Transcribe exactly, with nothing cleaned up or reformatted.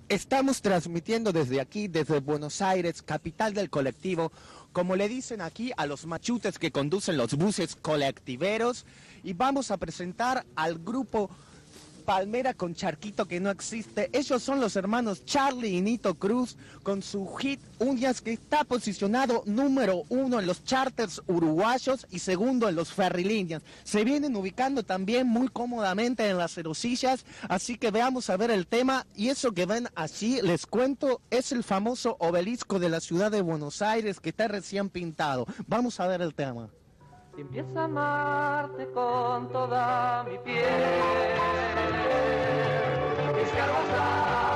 Estamos transmitiendo desde aquí, desde Buenos Aires, capital del colectivo, como le dicen aquí a los machutes que conducen los buses colectiveros, y vamos a presentar al grupo Palmera con Charquito que no existe. Ellos son los hermanos Charlie y Nito Cruz con su hit Uñas, que está posicionado número uno en los charters uruguayos y segundo en los ferrilíneas. Se vienen ubicando también muy cómodamente en las cerosillas, así que veamos a ver el tema. Y eso que ven allí, les cuento, es el famoso obelisco de la ciudad de Buenos Aires que está recién pintado. Vamos a ver el tema. Si empiezo a amarte con toda mi piel, mis cargos